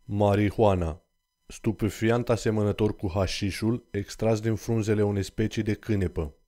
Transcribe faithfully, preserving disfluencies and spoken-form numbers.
Marihuana, stupefiant asemănător cu hașișul, extras din frunzele unei specii de cânepă.